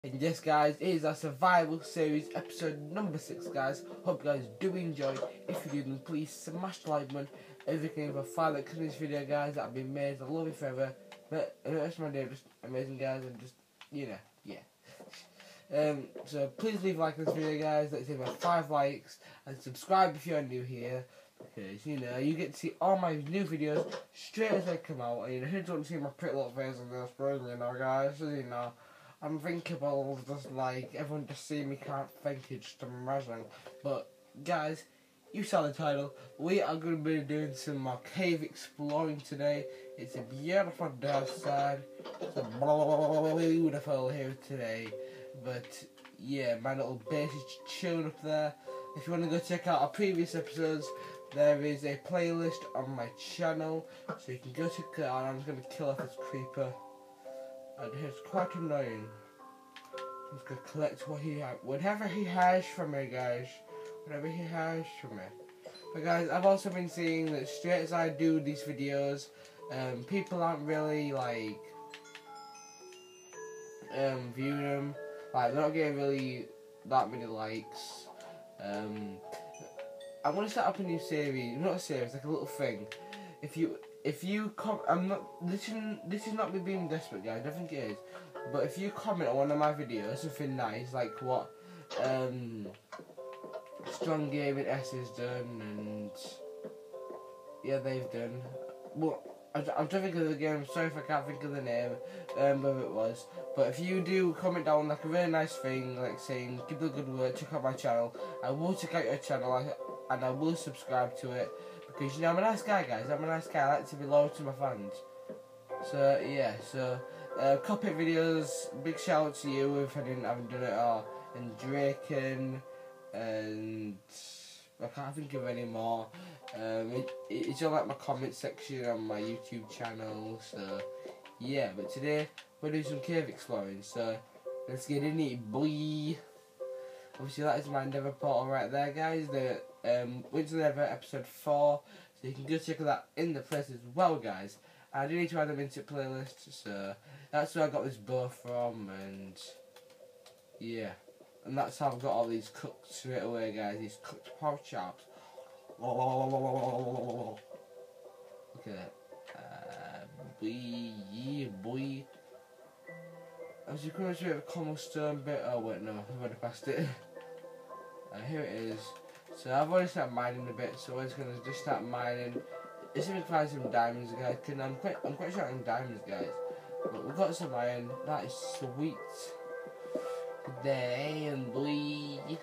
And yes guys, it is our survival series episode number 6 guys. Hope you guys do enjoy. If you do, then please smash the like button. If you can leave a 5 like on this video guys, that'd be amazing. I love you forever. But the rest of my day just amazing guys, and just, yeah. So please leave a like on this video guys. Let's see about 5 likes, and subscribe if you're new here. Because, you get to see all my new videos straight as they come out. And, who doesn't see my pretty little face on this screen, guys? I'm thinkable, just like, everyone just see me can't think, it's just amazing. But, guys, you saw the title, we are going to be doing some more cave exploring today. It's a beautiful day outside, it's a beautiful here today. But, yeah, my little base is chilling up there. If you want to go check out our previous episodes, there is a playlist on my channel, so you can go check it out. I'm just going to kill off this creeper. And it's quite annoying. I'm just gonna collect whatever he has from me, guys. Whatever he has from me. But guys, I've also been seeing that straight as I do these videos, people aren't really like viewing them. Like, they're not getting really that many likes. I'm gonna start up a new series, not a series, like a little thing. If you I'm not. This is not me being desperate, guys. I don't think it is. But if you comment on one of my videos, something nice like what Strong Gaming S has done, and yeah, they've done. Well, I'm trying to think of the game. I'm sorry if I can't think of the name, whether it was. But if you do comment down like a really nice thing, like saying keep up the good work, check out my channel, I will check out your channel and I will subscribe to it. Because I'm a nice guy, guys. I'm a nice guy. I like to be loyal to my fans. So yeah, Cockpit videos. Big shout out to you if I haven't done it. And Draken, and I can't think of any more. It's all like my comment section on my YouTube channel. So yeah, but today we're doing some cave exploring. So let's get in it, boy. Obviously that is my Nether portal right there, guys. The Winter Nether episode 4, so you can go check that in the place as well, guys. I do need to add them into playlist, so that's where I got this bow from, and yeah, and that's how I've got all these cooked straight away, guys. These cooked pork chops. Look at that. Boy. I was just coming to a cobblestone bit. Oh wait, no, I've already passed it. Here it is. So I've already started mining a bit, so we're just gonna start mining. Let's see if we can find some diamonds, guys. I'm quite short on diamonds, guys. But we've got some iron. That is sweet. Iron boy.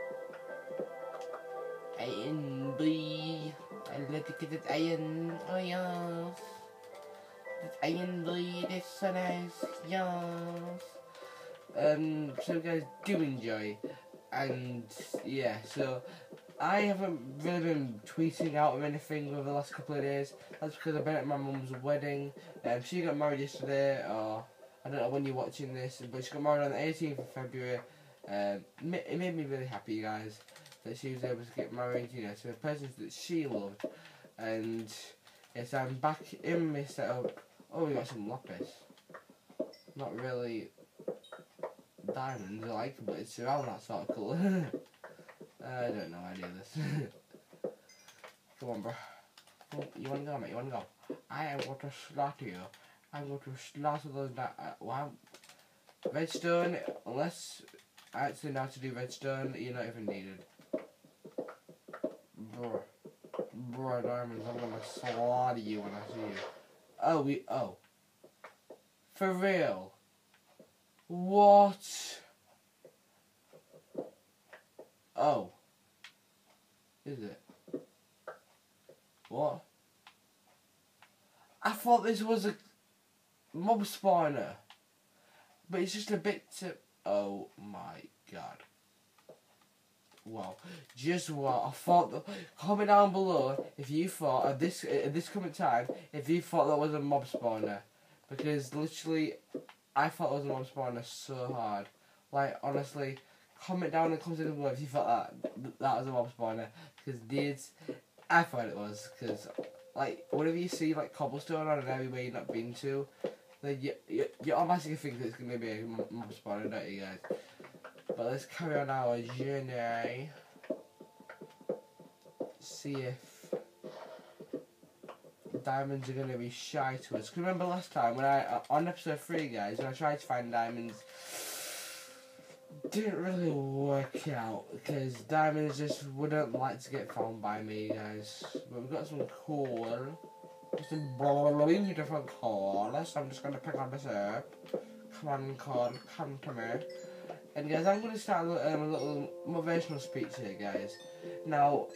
Iron boy. I like to get that iron. Oh yes. That iron boy. That's so nice. Yes. So guys, do enjoy. And yeah, so I haven't really been tweeting out or anything over the last couple of days. That's because I've been at my mum's wedding. She got married yesterday, or I don't know when you're watching this, but she got married on the 18th of February. It made me really happy, guys, that she was able to get married, to the person that she loved. And yes, I'm back in my setup. Oh, we got some lapis. Not really diamonds, I like, but it's around that sort of colour. I don't know any of this. Come on, bro. You wanna go, mate? You wanna go? I am going to slaughter you. I'm going to slaughter those wow. Redstone, unless I actually know how to do redstone, you're not even needed. Bro, diamonds, I'm gonna slaughter you when I see you. Oh. For real? What? Oh. Is it? What? I thought this was a mob spawner. But it's just a bit to... Oh my god. Wow. Just what? I thought... Comment down below if you thought, at this current time, if you thought that was a mob spawner. Because literally, I thought it was a mob spawner so hard. Like, honestly... Comment down in the comments below if you thought that was a mob spawner, because dudes, I thought it was, because like whenever you see like cobblestone on an area where you've not been to, then you automatically think that it's going to be a mob spawner, don't you guys? But let's carry on our journey. See if diamonds are going to be shy to us. Cause remember last time when on episode 3, guys, when I tried to find diamonds, didn't really work out because diamonds just wouldn't like to get found by me, guys. But we've got some coal, some beautiful coal, so I'm just going to pick on this up. Come on, coal, come to me. And guys, I'm going to start a little motivational speech here, guys. Now,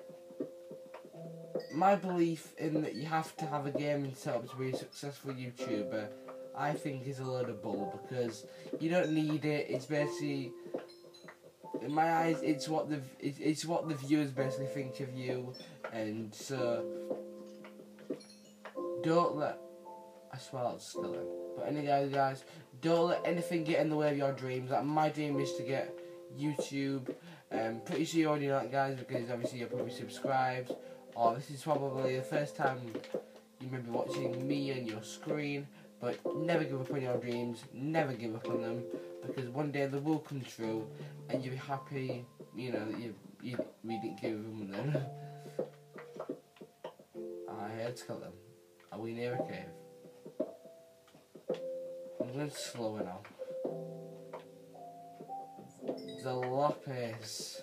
my belief in that you have to have a gaming setup to be a successful YouTuber, I think is a load of bull, because you don't need it. It's basically, in my eyes, it's what the viewers basically think of you, and so don't let, I swear that's skeleton. But anyway, guys, don't let anything get in the way of your dreams. Like, my dream is to get YouTube. Pretty sure you already know that, guys, because obviously you're probably subscribed. Or this is probably the first time you may be watching me on your screen. But never give up on your dreams. Never give up on them, because one day they will come true, and you'll be happy. You know that we didn't give them then. I heard skeleton. Are we near a cave? I'm going to slow it now. The lapis.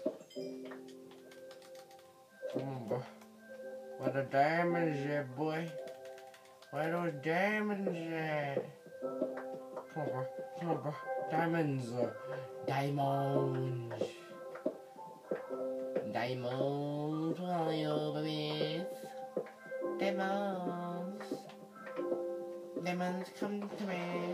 Come on, bro. Where the diamonds at, boy? Where those diamonds at? Come on, bro. Come on, bro. Diamonds. Diamonds. Diamonds. What are you over with? Diamonds. Diamonds, come to me.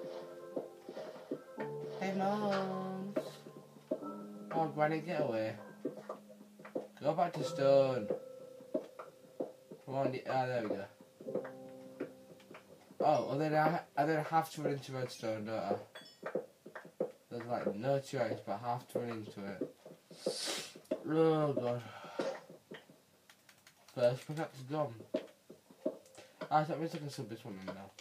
Diamonds. Oh, Granny, get away. Go back to stone. Come on, there we go. Oh, well then I have to run into redstone, don't I? There's like no choice, but I have to run into it. Oh god. First pickaxe is gone. That means I can sub this one in now.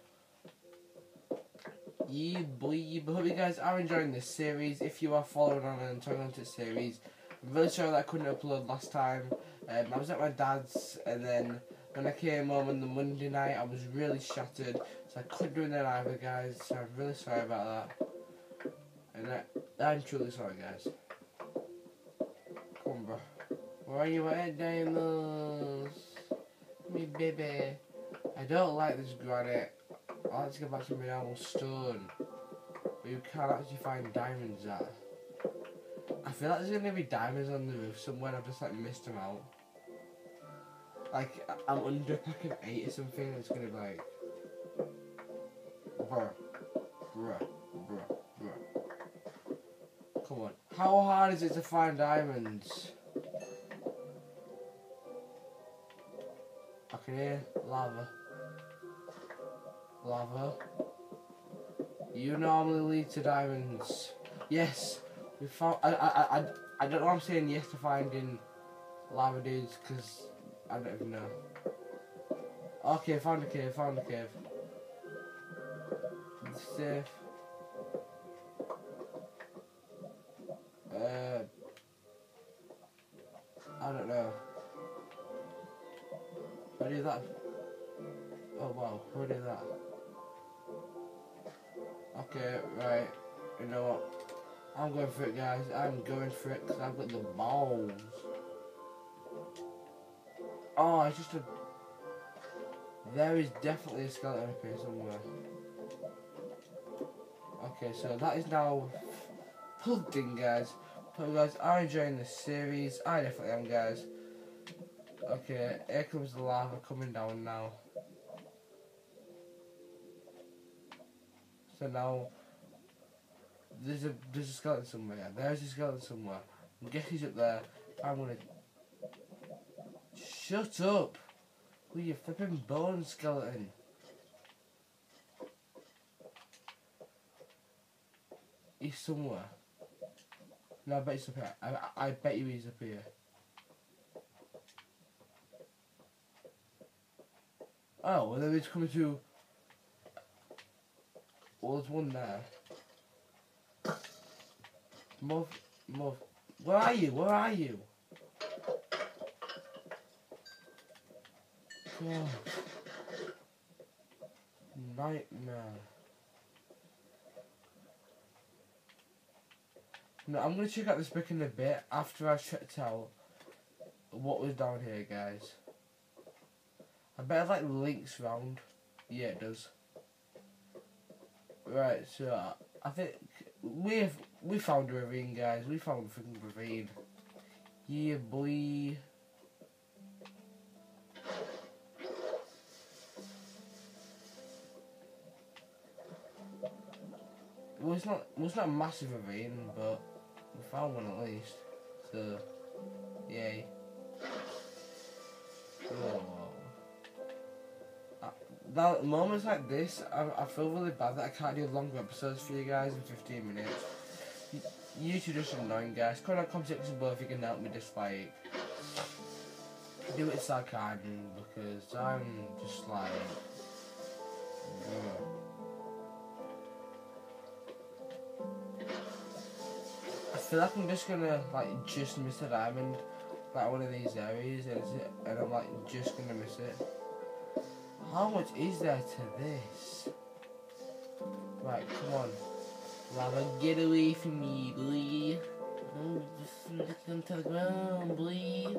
Yeah, boy. But hope you guys are enjoying this series. If you are following on and enjoying this series, I'm really sorry that I couldn't upload last time. I was at my dad's, and then when I came home on the Monday night, I was really shattered, so I couldn't do it then either, guys. So I'm really sorry about that. And I'm truly sorry, guys. Come on, bro. Where are you at, Diamonds? Me, baby. I don't like this granite. I like to go back to my normal stone, but you can't actually find diamonds at. I feel like there's gonna be diamonds on the roof somewhere, and I've just like missed them out. Like, I'm under pack of 8 or something, and it's gonna be like, bruh. Come on, how hard is it to find diamonds? I can hear lava. Lava. You normally lead to diamonds. Yes, we found. I don't know why I'm saying yes to finding lava dudes, because I don't even know. Okay, found a cave. It's safe. I don't know. Who did that? Oh wow, who did that? Okay, right. You know what? I'm going for it, guys. I'm going for it because I've got the balls. Oh, it's just a... There is definitely a skeleton up here somewhere. Okay, so that is now plugged in, guys. Hope you guys are enjoying this series. I definitely am, guys. Okay, here comes the lava coming down now. So now, there's a skeleton somewhere. There's a skeleton somewhere. I guess he's up there. I'm gonna... Shut up! With your flipping bone, skeleton. He's somewhere. No, I bet he's up here. I bet you he's up here. Oh, well then he's coming to... Oh, there's one there. Move. Where are you? Where are you? God. Nightmare. No, I'm gonna check out this brick in a bit after I've checked out what was down here, guys. I bet it like links round. Yeah, it does. Right, so I think we found a ravine, guys. We found a freaking ravine. Yeah, boy. Well, it's not a massive ravine, but we found one at least. So, yay. Oh. Now, moments like this, I feel really bad that I can't do longer episodes for you guys in 15 minutes. YouTube just annoying, guys. Comment section below if you can help me just like do it so I can, because I'm just like I feel like I'm just gonna like just miss a diamond like one of these areas, and I'm like just gonna miss it. How much is there to this? Right, come on. Lava, get away from me, boy. Oh, just look into the ground, boy.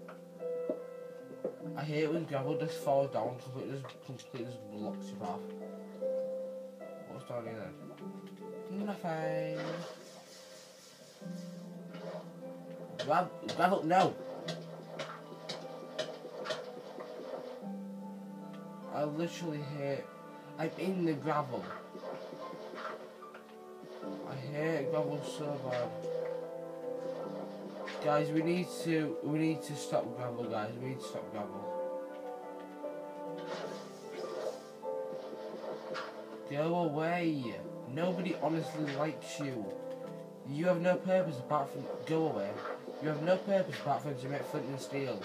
I hate when gravel just falls down completely just blocks you off. What's down here then? Nothing. Gravel, no! I literally hate... I'm in the gravel. I hate gravel so bad. Guys, we need to stop gravel, guys. We need to stop gravel. Go away. Nobody honestly likes you. You have no purpose apart from... Go away. You have no purpose apart from to make flint and steel.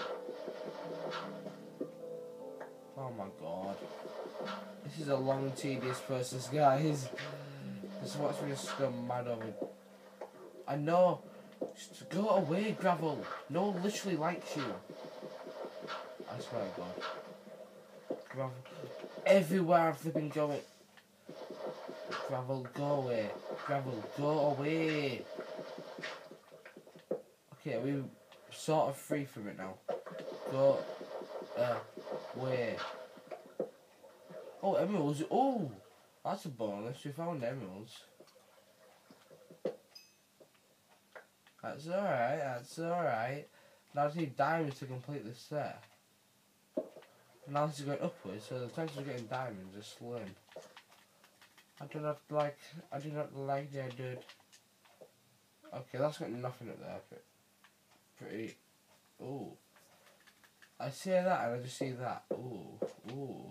Oh my god. This is a long, tedious process, guys. This is what's really so mad over. I know. Just go away, gravel. No one literally likes you. I swear to God. Gravel. Everywhere I've flipping going. Gravel, go away. Gravel, go away. Okay, we're sort of free from it now. Go away. Oh, emeralds. Oh, that's a bonus. We found emeralds. That's alright, that's alright. Now I just need diamonds to complete this set. Now this is going upwards, so the chances of getting diamonds are slim. I do not like that, dude. Okay, that's got nothing up there, but pretty. Ooh. I see that and I just see that. Ooh, ooh.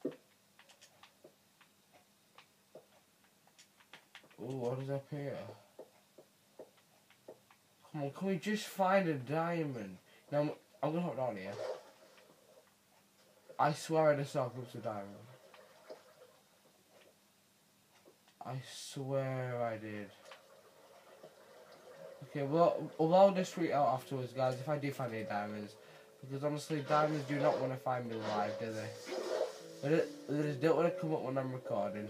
Ooh, what is up here? Come on, can we just find a diamond? Now, I'm gonna hop down here. I swear I just saw groups of diamonds. I swear I did. Okay, well, I'll just tweet out afterwards, guys, if I do find any diamonds. Because honestly, diamonds do not want to find me live, do they? They just don't want to come up when I'm recording.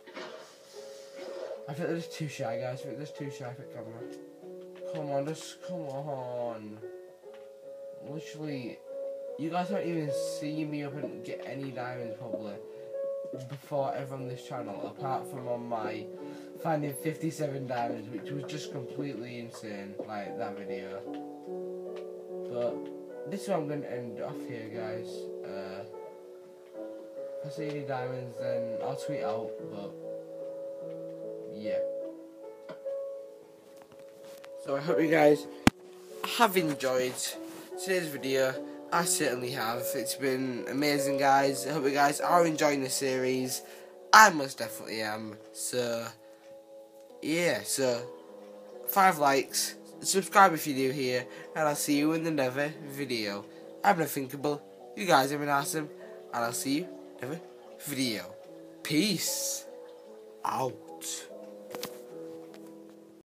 I think they're just too shy, guys. I think they're just too shy for the camera. Come on, just come on. Literally, you guys don't even see me up and get any diamonds probably before ever on this channel, apart from on my finding 57 diamonds, which was just completely insane, like that video. But this is where I'm going to end off here, guys. If I see any diamonds, then I'll tweet out, but yeah. So I hope you guys have enjoyed today's video. I certainly have. It's been amazing, guys. I hope you guys are enjoying the series. I most definitely am. So yeah, so 5 likes, subscribe if you're new here, and I'll see you in the next video. I'm Unthinkable. You guys have been awesome, and I'll see you in the next video. Peace. out.